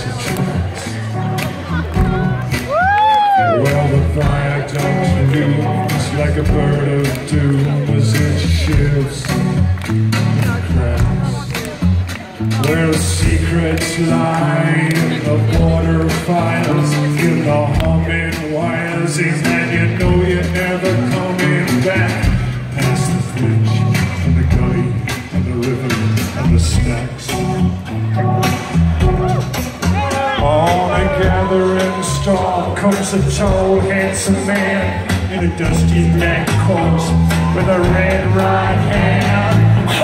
acid trance. Well, the viaduct looms like a bird of doom as it shifts and cracks. Where secrets lie in the water files, in the humming wires, and you know you're never coming back. Past the bridge and the gully and the river and the stacks. On a gathering storm comes a tall, handsome man in a dusty black coat with a red right hand.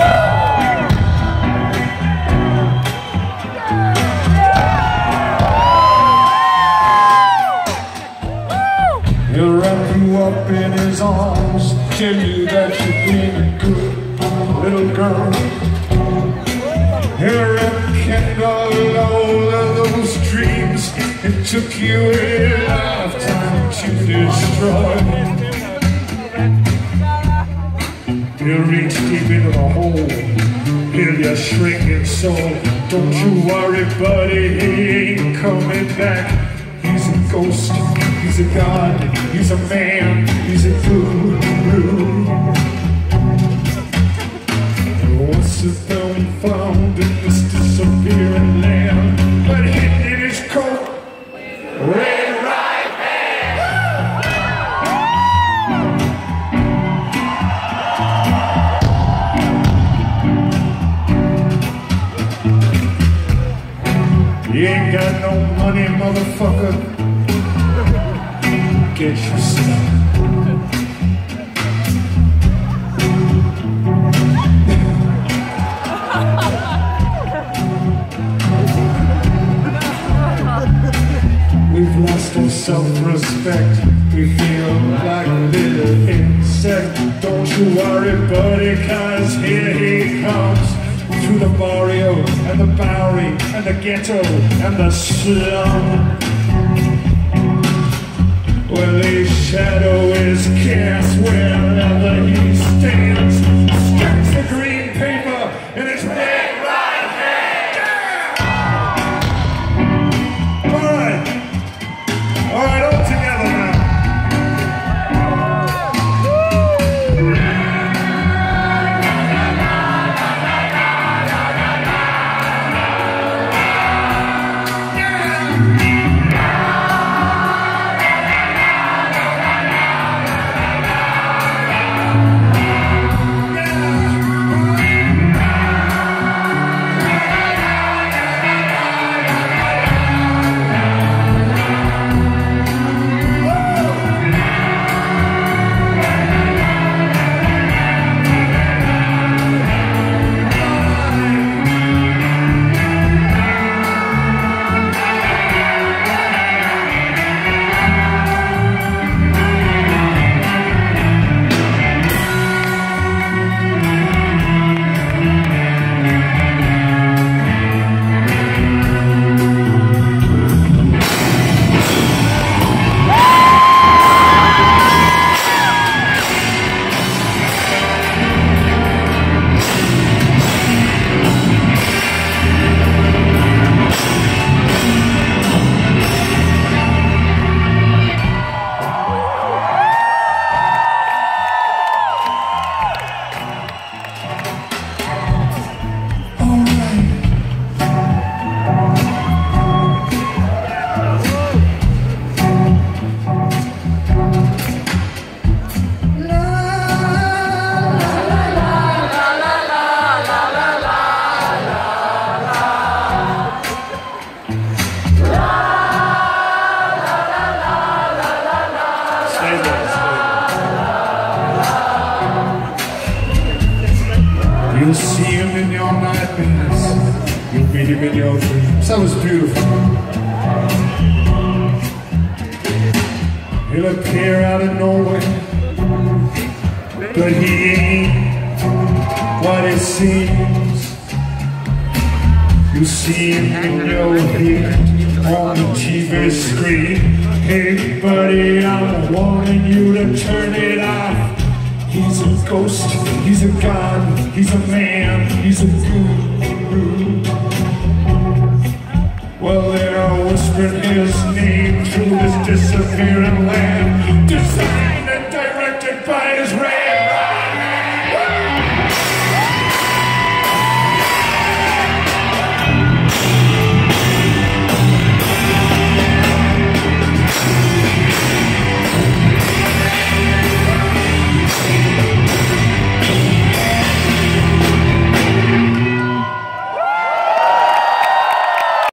He'll wrap you up in his arms, tell you that you've been a good little girl. He'll rekindle all of those dreams it took you a lifetime to destroy. He'll reach deep into the hole, heal your shrinking soul. Don't you worry, buddy, he ain't coming back. He's a ghost, he's a god, he's a man, he's a guru. What's the film found in this disappearing land? But hidden in his coat, red right hand. You ain't got no money, motherfucker. Get your stuff. We've lost our self-respect. We feel like a little insect. Don't you worry, buddy, cause here he comes. Through the barrio and the Bowery and the ghetto and the slum. Well, his shadow is cast wherever he stands. Stretch the green paper in his red right hand. Yeah! All right, all together now. You'll see him in your nightmares, you'll meet him in your dreams. That was beautiful. He'll appear out of nowhere, but he ain't what it seems. You see him in your head on the TV screen. Hey buddy, I'm warning you to turn it off. He's a ghost, he's a god, he's a man, he's a guru. Well, there whispered his name through this disappearing land. Design